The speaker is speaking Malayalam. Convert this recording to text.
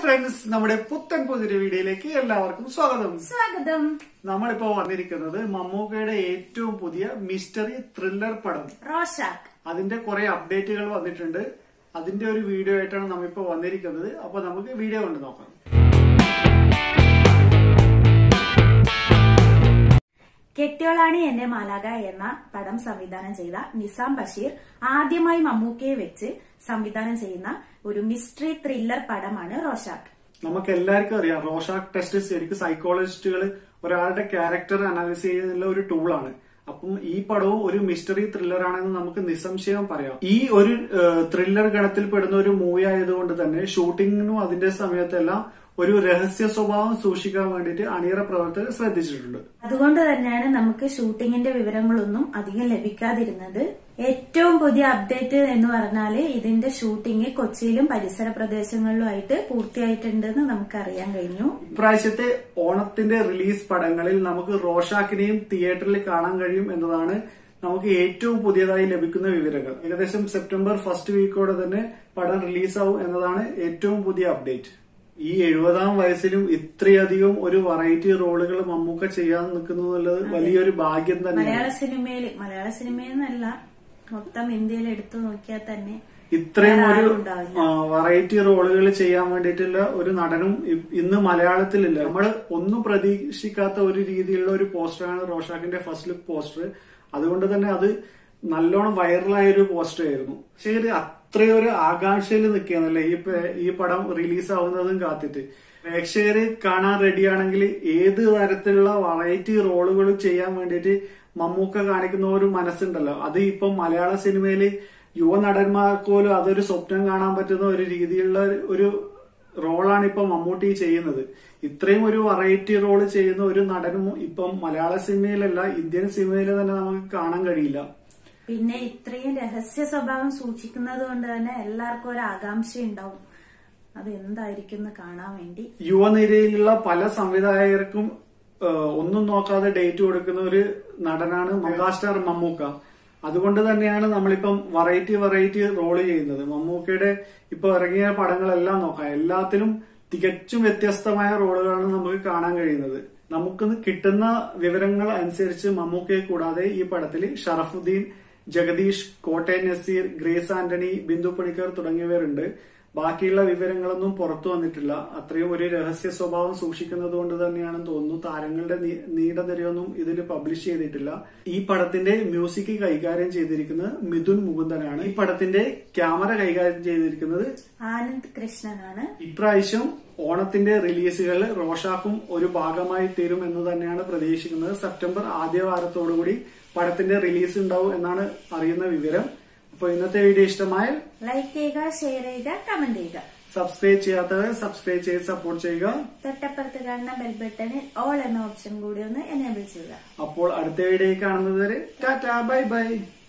ഫ്രണ്ട്സ്, നമ്മുടെ പുത്തൻ പുതിയ വീഡിയോയിലേക്ക് എല്ലാവർക്കും സ്വാഗതം. നമ്മളിപ്പോ വന്നിരിക്കുന്നത് മമ്മൂക്കയുടെ ഏറ്റവും പുതിയ മിസ്റ്ററി ത്രില്ലർ പടം റോഷാക്ക്. അതിന്റെ കുറെ അപ്ഡേറ്റുകൾ വന്നിട്ടുണ്ട്. അതിന്റെ ഒരു വീഡിയോ ആയിട്ടാണ് നമ്മളിപ്പോ വന്നിരിക്കുന്നത്. അപ്പൊ നമുക്ക് വീഡിയോ കൊണ്ട് നോക്കാം. കെട്ടിയോളാണി എന്റെ മാലാക എന്ന പടം സംവിധാനം ചെയ്ത നിസാം ബഷീർ ആദ്യമായി മമ്മൂക്കയെ വെച്ച് സംവിധാനം ചെയ്യുന്ന ഒരു മിസ്റ്ററി ത്രില്ലർ പടമാണ് റോഷാക്ക്. നമുക്ക് എല്ലാവർക്കും അറിയാം, റോഷാക്ക് ടെസ്റ്റ് ശരിക്കും സൈക്കോളജിസ്റ്റുകൾ ഒരാളുടെ ക്യാരക്ടർ അനാലിസ് ചെയ്യുന്ന ഒരു ടൂളാണ്. അപ്പം ഈ പടവും ഒരു മിസ്റ്ററി ത്രില്ലർ ആണെന്ന് നമുക്ക് നിസ്സംശയം പറയാം. ഈ ഒരു ത്രില്ലർ ഗണത്തിൽ പെടുന്ന ഒരു മൂവി ആയതുകൊണ്ട് തന്നെ ഷൂട്ടിങ്ങിനും അതിന്റെ സമയത്തെല്ലാം ഒരു രഹസ്യ സ്വഭാവം സൂക്ഷിക്കാൻ വേണ്ടിയിട്ട് അണിയറ പ്രവർത്തകർ ശ്രദ്ധിച്ചിട്ടുണ്ട്. അതുകൊണ്ട് തന്നെയാണ് നമുക്ക് ഷൂട്ടിങ്ങിന്റെ വിവരങ്ങളൊന്നും അധികം ലഭിക്കാതിരുന്നത്. ഏറ്റവും പുതിയ അപ്ഡേറ്റ് എന്ന് പറഞ്ഞാല് ഇതിന്റെ ഷൂട്ടിംഗ് കൊച്ചിയിലും പരിസര പ്രദേശങ്ങളിലുമായിട്ട് പൂർത്തിയായിട്ടുണ്ടെന്ന് നമുക്ക് അറിയാൻ കഴിഞ്ഞു. ഇപ്രാവശ്യത്തെ ഓണത്തിന്റെ റിലീസ് പടങ്ങളിൽ നമുക്ക് റോഷാക്കിനെയും തിയേറ്ററിൽ കാണാൻ കഴിയും എന്നതാണ് നമുക്ക് ഏറ്റവും പുതിയതായി ലഭിക്കുന്ന വിവരങ്ങൾ. ഏകദേശം സെപ്റ്റംബർ ഫസ്റ്റ് വീക്കോടെ തന്നെ പടം റിലീസാവും എന്നതാണ് ഏറ്റവും പുതിയ അപ്ഡേറ്റ്. ഈ 70-ാം വയസ്സിലും ഇത്രയധികം ഒരു വെറൈറ്റി റോളുകൾ മമ്മൂക്ക ചെയ്യാൻ നിൽക്കുന്നു എന്നുള്ളത് വലിയൊരു ഭാഗ്യം തന്നെ. മലയാള സിനിമയെന്നല്ല, മൊത്തം ഇന്ത്യയിൽ എടുത്തു നോക്കിയാൽ തന്നെ ഇത്രയും ഒരു വെറൈറ്റി റോളുകൾ ചെയ്യാൻ വേണ്ടിയിട്ടുള്ള ഒരു നടനും ഇന്ന് മലയാളത്തിലില്ല. നമ്മൾ ഒന്നും പ്രതീക്ഷിക്കാത്ത ഒരു രീതിയിലുള്ള ഒരു പോസ്റ്ററാണ് റോഷാക്കിന്റെ ഫസ്റ്റ് ലുക്ക് പോസ്റ്റർ. അതുകൊണ്ട് തന്നെ അത് നല്ലോണം വൈറലായ ഒരു പോസ്റ്റർ ആയിരുന്നു. ശരി, അത്രയൊരു ആകാംക്ഷയിൽ നിൽക്കുകയാണല്ലേ ഈ പടം റിലീസ് ആവുന്നതും കാത്തിട്ട്. പ്രേക്ഷകര് കാണാൻ റെഡിയാണെങ്കിൽ ഏത് തരത്തിലുള്ള വെറൈറ്റി റോളുകൾ ചെയ്യാൻ വേണ്ടിയിട്ട് മമ്മൂക്ക കാണിക്കുന്ന ഒരു മനസ്സുണ്ടല്ലോ, അത് ഇപ്പം മലയാള സിനിമയില് യുവനടന്മാർക്ക് പോലും അതൊരു സ്വപ്നം കാണാൻ പറ്റുന്ന ഒരു രീതിയിലുള്ള ഒരു റോളാണ് ഇപ്പൊ മമ്മൂട്ടി ചെയ്യുന്നത്. ഇത്രയും ഒരു വെറൈറ്റി റോള് ചെയ്യുന്ന ഒരു നടനും ഇപ്പം മലയാള സിനിമയിലല്ല, ഇന്ത്യൻ സിനിമയിൽ തന്നെ നമുക്ക് കാണാൻ കഴിയില്ല. പിന്നെ ഇത്രയും രഹസ്യ സ്വഭാവം സൂക്ഷിക്കുന്നത് കൊണ്ട് തന്നെ എല്ലാവർക്കും ഒരു ആകാംക്ഷ ഉണ്ടാവും, അത് എന്തായിരിക്കും കാണാൻ വേണ്ടി. യുവനിരയിലുള്ള പല സംവിധായകർക്കും ഒന്നും നോക്കാതെ ഡേറ്റ് കൊടുക്കുന്ന ഒരു നടനാണ് മെഗാസ്റ്റാർ മമ്മൂക്ക. അതുകൊണ്ട് തന്നെയാണ് നമ്മളിപ്പം വെറൈറ്റി റോള് ചെയ്യുന്നത്. മമ്മൂക്കയുടെ ഇപ്പൊ ഇറങ്ങിയ പടങ്ങളെല്ലാം നോക്കാം, എല്ലാത്തിലും തികച്ചും വ്യത്യസ്തമായ റോളുകളാണ് നമുക്ക് കാണാൻ കഴിയുന്നത്. നമുക്ക് കിട്ടുന്ന വിവരങ്ങൾ അനുസരിച്ച് മമ്മൂക്കയെ കൂടാതെ ഈ പടത്തിൽ ഷറഫുദ്ദീൻ, ജഗദീഷ്, കോട്ടയം നസീർ, ഗ്രേസ് ആന്റണി, ബിന്ദു പണിക്കർ തുടങ്ങിയവരുണ്ട്. ബാക്കിയുള്ള വിവരങ്ങളൊന്നും പുറത്തു വന്നിട്ടില്ല. അത്രയും ഒരു രഹസ്യ സ്വഭാവം സൂക്ഷിക്കുന്നത് കൊണ്ട് തന്നെയാണെന്ന് തോന്നുന്നു. താരങ്ങളുടെ നീണ്ടനിരയൊന്നും ഇതിൽ പബ്ലിഷ് ചെയ്തിട്ടില്ല. ഈ പടത്തിന്റെ മ്യൂസിക് കൈകാര്യം ചെയ്തിരിക്കുന്നത് മിഥുൻ മുകുന്ദനാണ്. ഈ പടത്തിന്റെ ക്യാമറ കൈകാര്യം ചെയ്തിരിക്കുന്നത് ആനന്ദ് കൃഷ്ണനാണ്. ഇപ്രാവശ്യം ഓണത്തിന്റെ റിലീസുകളിൽ റോഷാക്കും ഒരു ഭാഗമായി തീരും എന്ന് തന്നെയാണ് പ്രതീക്ഷിക്കുന്നത്. സെപ്റ്റംബർ ആദ്യ വാരത്തോടുകൂടി പടത്തിന്റെ റിലീസ് ഉണ്ടാവും എന്നാണ് അറിയുന്ന വിവരം. അപ്പൊ ഇന്നത്തെ വീഡിയോ ഇഷ്ടമായാൽ ലൈക്ക് ചെയ്യുക, ഷെയർ ചെയ്യുക, കമന്റ് ചെയ്യുക. സബ്സ്ക്രൈബ് ചെയ്യാത്തവർ സബ്സ്ക്രൈബ് ചെയ്ത് സപ്പോർട്ട് ചെയ്യുക. തൊട്ടപ്പുറത്ത് കാണുന്ന ബെൽ ബട്ടണിൽ ഓൾ എന്ന ഓപ്ഷൻ കൂടി ഒന്ന് എനേബിൾ ചെയ്യുക. അപ്പോൾ അടുത്ത വീഡിയോ കാണുന്നത് വരെ ടാറ്റാ, ബൈ ബൈ.